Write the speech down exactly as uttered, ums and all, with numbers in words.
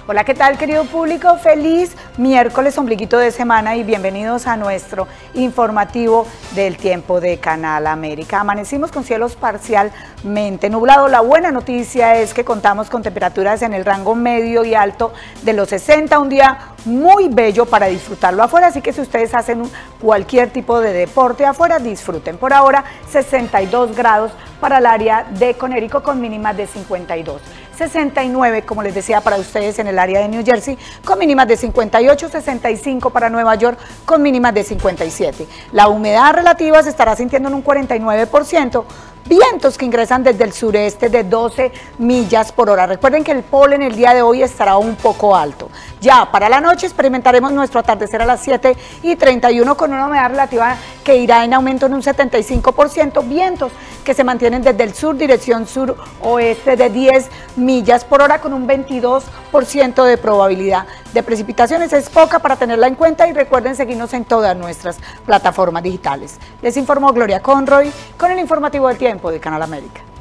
Hola, ¿qué tal, querido público? Feliz miércoles, ombliguito de semana, y bienvenidos a nuestro informativo del tiempo de Canal América. Amanecimos con cielos parcialmente nublados. La buena noticia es que contamos con temperaturas en el rango medio y alto de los sesenta, un día muy bello para disfrutarlo afuera, así que si ustedes hacen un, cualquier tipo de deporte afuera, disfruten. Por ahora, sesenta y dos grados para el área de Conérico con mínimas de cincuenta y dos. sesenta y nueve, como les decía, para ustedes en el área de New Jersey, con mínimas de cincuenta y ocho, sesenta y cinco para Nueva York, con mínimas de cincuenta y siete. La humedad relativa se estará sintiendo en un cuarenta y nueve por ciento, vientos que ingresan desde el sureste de doce millas por hora. Recuerden que el polen el día de hoy estará un poco alto. Ya para la noche experimentaremos nuestro atardecer a las siete y treinta y uno con una humedad relativa que irá en aumento en un setenta y cinco por ciento, vientos que se mantienen desde el sur, dirección sur-oeste de diez millas por hora con un veintidós por ciento de probabilidad de precipitaciones. Es poca para tenerla en cuenta, y recuerden seguirnos en todas nuestras plataformas digitales. Les informó Gloria Conroy con el informativo del tiempo de Canal América.